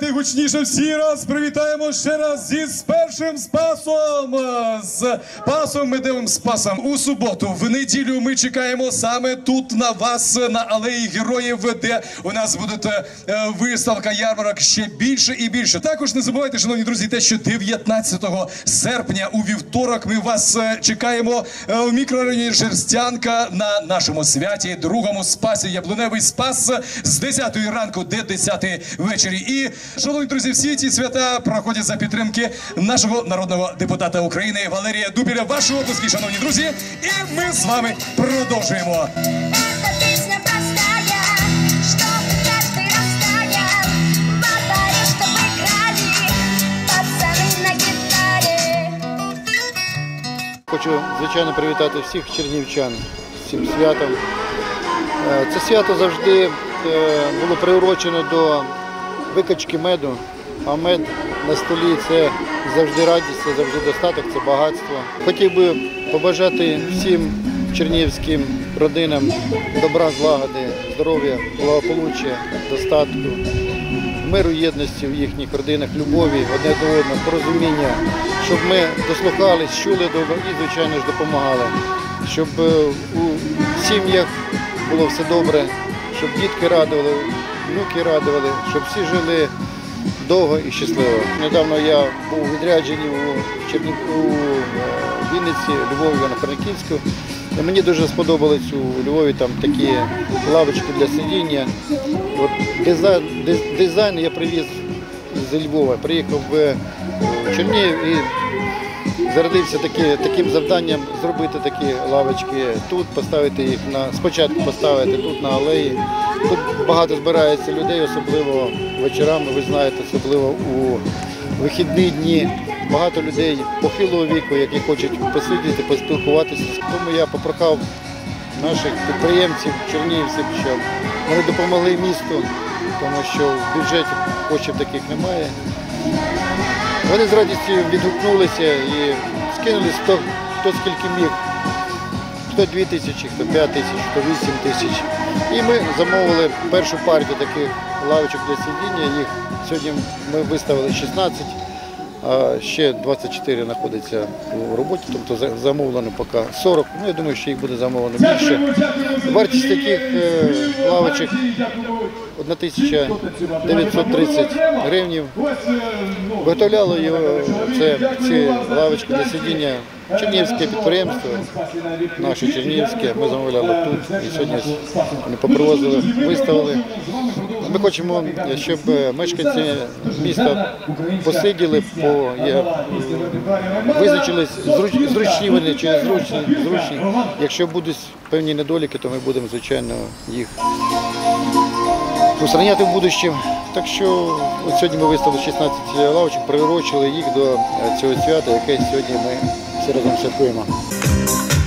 Давайте гучніше всі раз привітаємо ще раз з першим Спасом. З Спасом Медовим Спасом. У суботу, в неділю ми чекаємо саме тут на вас, на Алеї Героїв, де у нас буде виставка ярмарок ще більше і більше. Також не забувайте, шановні друзі, те, що 19 серпня у вівторок ми вас чекаємо в мікрорайоні Шерстянка на нашому святі, другому Спасі, Яблуневий Спас, з 10 ранку до 10 вечері. І, шановні друзі, всі ці свята проходять за підтримки нашого народного депутата України Валерія Дубіля. Ваші оплески, шановні друзі, і ми з вами продовжуємо. Хочу, звичайно, привітати всіх чернівчан з цим святом. Це свято завжди було приурочено до викачки меду, а мед на столі – це завжди радість, це завжди достаток, це багатство. Хотів би побажати всім чернігівським родинам добра, злагоди, здоров'я, благополуччя, достатку, миру, єдності в їхніх родинах, любові одне до одного, порозуміння, щоб ми дослухались, чули добре і, звичайно ж, допомагали, щоб у сім'ях було все добре, щоб дітки радували, внуки радували, щоб всі жили довго і щасливо. Недавно я був у відрядженні у Вінниці, Львові, на Франківську. І мені дуже сподобалось у Львові там такі лавочки для сидіння. От дизайн я привіз з Львова, приїхав в Чернігів і зародився таким завданням зробити такі лавочки тут, поставити їх спочатку поставити тут на алеї. Тут багато збирається людей, особливо вечорами, ви знаєте, особливо у вихідні дні. Багато людей похилого віку, які хочуть посидіти, поспілкуватися. Тому я попрохав наших підприємців, чернігівців, щоб вони допомогли місту, тому що в бюджеті коштів таких немає. Вони з радістю відгукнулися і скинули хто скільки міг. Хто 2 тисячі, хто 5 тисяч, хто 8 тисяч. І ми замовили першу партію таких лавочок для сидіння. Їх сьогодні ми виставили 16, а ще 24 знаходяться у роботі, тобто замовлено поки 40. Ну, я думаю, що їх буде замовлено більше. Вартість таких лавочок 1930 гривень. Виготовляло ці лавочки для сидіння чернігівське підприємство, наше чернігівське, ми замовляли тут і сьогодні вони попривозили, виставили. Ми хочемо, щоб мешканці міста посиділи, визначились, зручні вони чи зручні. Якщо будуть певні недоліки, то ми будемо, звичайно, їх устраняти в будущем. Так що от сьогодні ми виставили 16 лавочок, приурочили їх до цього свята, яке сьогодні ми всі разом святкуємо.